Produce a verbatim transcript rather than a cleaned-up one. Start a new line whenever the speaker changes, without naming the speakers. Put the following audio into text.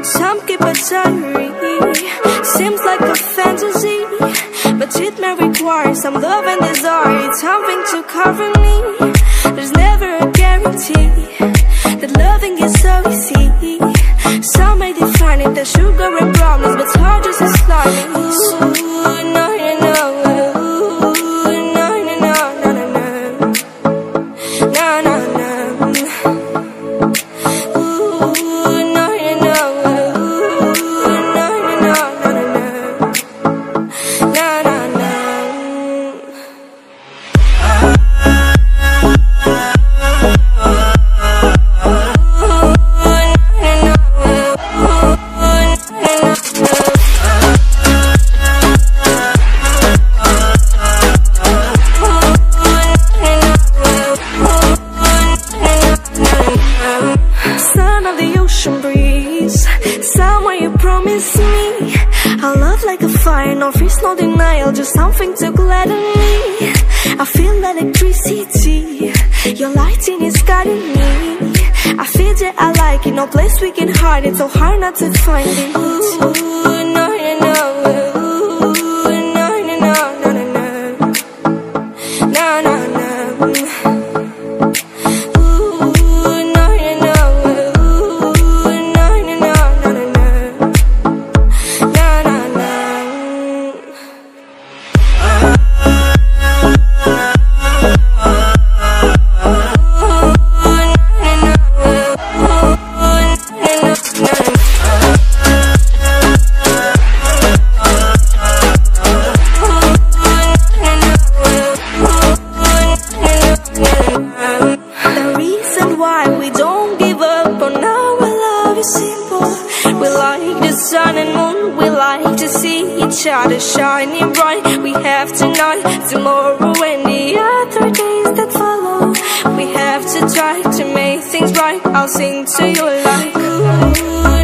Some keep a diary, seems like a fantasy, but it may require some love and desire. It's something to cover me. There's never a guarantee that loving is so easy. Some may define it as sugar and brownies, but hard just as slimy. Ooh, no, no, no. Ooh, no, no, no, no, no, no. No, no, no. Ooh, no, no, no. Ooh, no, no, no, no, no, no. No, no, no. Son of the ocean breeze, somewhere you promised me a love like a fire, no fears, no denial, just something to gladden me. I feel electricity, your lighting is guiding me. I feel that I like it, no place we can hide it, so hard not to find it. Ooh, no, no, no. Ooh, no, no, no, no, no, no. No, no, no. Sun and moon, we like to see each other shining bright. We have tonight, tomorrow and the other days that follow. We have to try to make things right. I'll sing to you like ooh.